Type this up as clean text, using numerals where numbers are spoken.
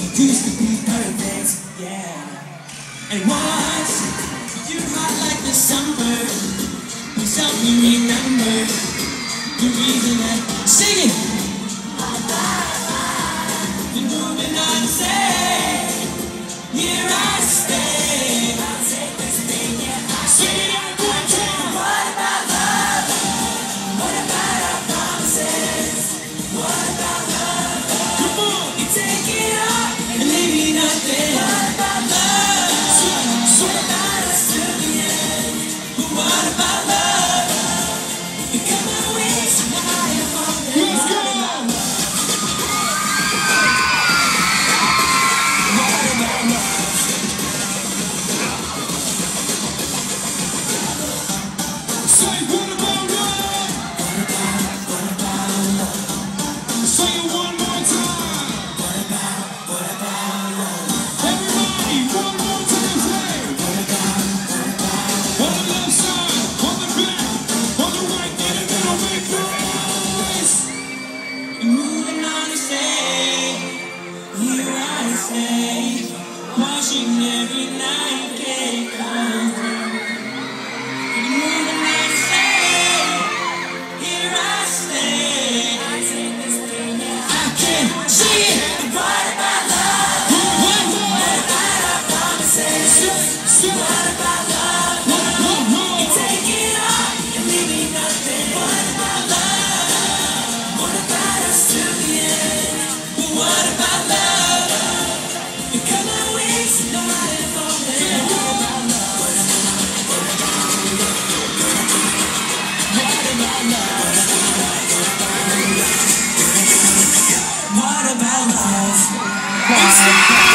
used to be perfect, yeah. And once you're hot like the summer, please help me remember the reason that singing. You're moving on to say, here I stay. I'll take this thing, yeah. Sing it out, one time. What about love? What about our promises? What about love? Come on, you take it up and leave me nothing. What about love? What about us to the end? But what about love? You come my way, so now I am falling. Let's go! What about love? Say what about love? What about love? Say it one more time. What about love? Everybody, one more time, say. What about love? On the left side, on the back, on the right, in the middle, make noise. You're moving on to say, here I stay, washing every night, getting cold. You're moving on to say, here I stay. I take this thing, yeah. I can see it. What about love? What about our promises? What about love? You take it all and leave me nothing. What about love? What about us to the end? But what about love? You come my way, so no matter if I'm there. What about love? What about love? What about love?